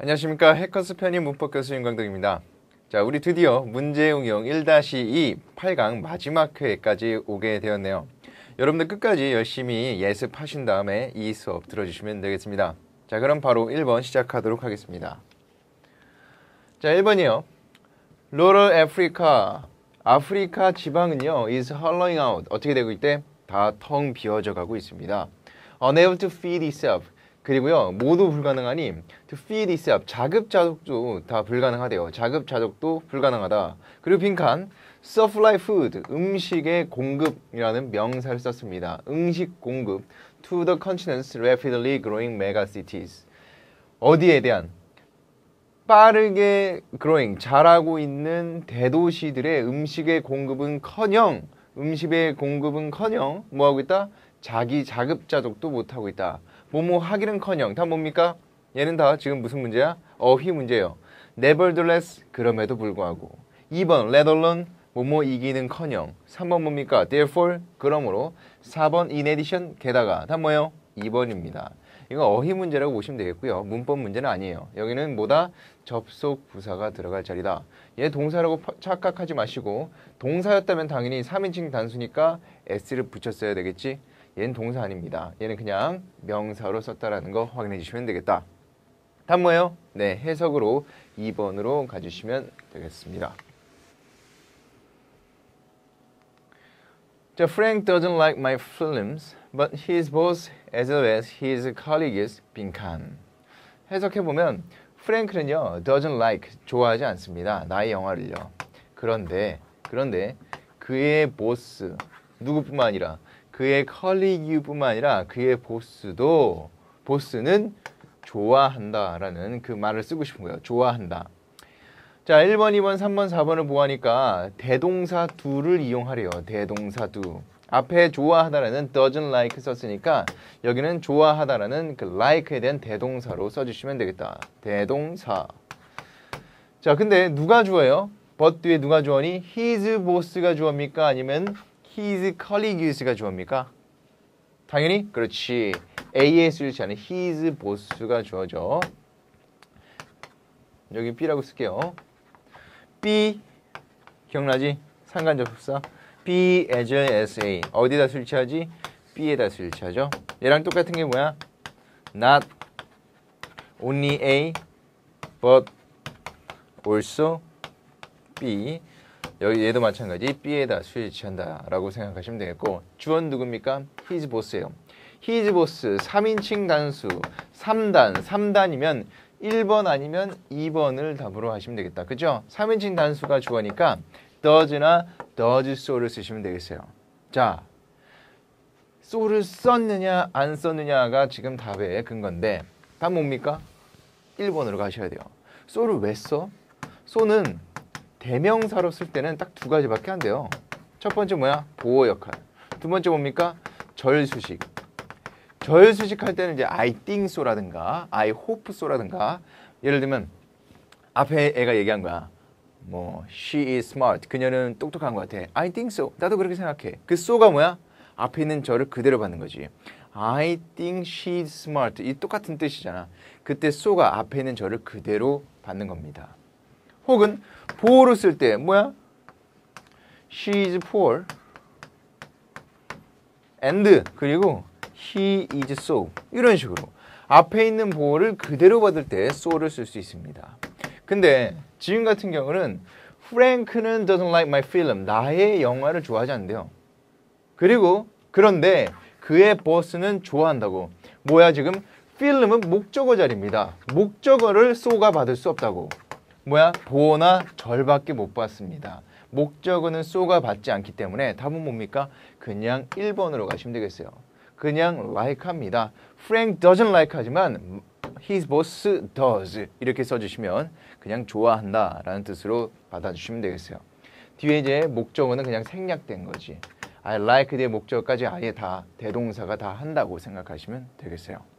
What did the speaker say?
안녕하십니까. 해커스 편입 문법 교수 윤광덕입니다. 자, 우리 드디어 문제 응용 1-2 8강 마지막 회까지 오게 되었네요. 여러분들 끝까지 열심히 예습하신 다음에 이 수업 들어주시면 되겠습니다. 자, 그럼 바로 1번 시작하도록 하겠습니다. 자, 1번이요. Rural Africa, 아프리카 지방은요 is hollowing out, 어떻게 되고 있대? 다 텅 비어져 가고 있습니다. Unable to feed itself, 그리고요 모두 불가능하니 to feed itself, 자급자족도 다 불가능하대요. 자급자족도 불가능하다. 그리고 빈칸 supply food, 음식의 공급이라는 명사를 썼습니다. 음식 공급 to the continent's rapidly growing megacities, 어디에 대한? 빠르게 growing, 자라고 있는 대도시들의 음식의 공급은커녕 뭐하고 있다? 자기 자급자족도 못하고 있다. 뭐뭐 하기는커녕, 다 뭡니까? 얘는 다 지금 무슨 문제야? 어휘 문제예요. Nevertheless, 그럼에도 불구하고. 2번 let alone, 뭐뭐 이기는커녕. 3번 뭡니까? Therefore, 그러므로. 4번 in addition, 게다가. 다 뭐예요? 2번입니다. 이거 어휘 문제라고 보시면 되겠고요. 문법 문제는 아니에요. 여기는 뭐다? 접속 부사가 들어갈 자리다. 얘 동사라고 착각하지 마시고, 동사였다면 당연히 3인칭 단수니까 s를 붙였어야 되겠지. 얘는 동사 아닙니다. 얘는 그냥 명사로 썼다라는 거 확인해 주시면 되겠다. 다음 뭐예요? 네, 해석으로 2번으로 가주시면 되겠습니다. 자, Frank doesn't like my films, but his boss as well as his colleagues 빈칸. 해석해보면 프랭크는요 doesn't like, 좋아하지 않습니다. 나의 영화를요. 그런데 그의 보스, 누구뿐만 아니라 그의 컬리기뿐만 아니라 그의 보스는 좋아한다라는 그 말을 쓰고 싶은 거예요. 좋아한다. 자, 1번, 2번, 3번, 4번을 보아하니까 대동사 do를 이용하래요. 대동사 do. 앞에 좋아하다라는 doesn't like 썼으니까 여기는 좋아하다라는 그 like에 대한 대동사로 써주시면 되겠다. 대동사. 자, 근데 누가 주어요? but 뒤에 누가 주어니? his boss가 주어입니까? 아니면 his colleagues가 주어입니까? 당연히 그렇지. A에 쓰지 않은 his boss가 주어죠. 여기 B라고 쓸게요. B 기억나지? 상관접속사 B as as A, 어디다 설치하지? B에다 설치하죠. 얘랑 똑같은 게 뭐야? Not only A but also B. 여기 얘도 마찬가지 B에다 설치한다 라고 생각하시면 되겠고, 주어는 누굽니까? his boss예요. his boss 3인칭 단수 3단이면 1번 아니면 2번을 답으로 하시면 되겠다. 그죠? 3인칭 단수가 주어니까 does나 does so를 쓰시면 되겠어요. 자, so를 썼느냐 안 썼느냐가 지금 답의 근거인데 답 뭡니까? 1번으로 가셔야 돼요. so를 왜 써? so는 대명사로 쓸 때는 딱 두 가지밖에 안 돼요. 첫 번째 뭐야? 보호 역할. 두 번째 뭡니까? 절수식. 절수식 할 때는 이제 I think so라든가 I hope so라든가, 예를 들면 앞에 애가 얘기한 거야. 뭐 she is smart, 그녀는 똑똑한 것 같아. I think so, 나도 그렇게 생각해. 그 so가 뭐야? 앞에 있는 저를 그대로 받는 거지. I think she is smart, 이 똑같은 뜻이잖아. 그때 so가 앞에 있는 저를 그대로 받는 겁니다. 혹은 보호로 쓸 때 뭐야? She is poor and 그리고 he is so, 이런 식으로 앞에 있는 보호를 그대로 받을 때 so를 쓸 수 있습니다. 근데 지금 같은 경우는 Frank는 doesn't like my film, 나의 영화를 좋아하지 않는데요. 그런데 그의 보스는 좋아한다고. 뭐야 지금? film은 목적어 자리입니다. 목적어를 so가 받을 수 없다고. 뭐야? 보호나 절밖에 못 받습니다. 목적어는 so가 받지 않기 때문에 답은 뭡니까? 그냥 1번으로 가시면 되겠어요. 그냥 like 합니다. Frank doesn't like 하지만 his boss does, 이렇게 써주시면 그냥 좋아한다 라는 뜻으로 받아주시면 되겠어요. 뒤에 이제 목적어는 그냥 생략된 거지. I like 뒤에 목적어까지 아예 다 대동사가 다 한다고 생각하시면 되겠어요.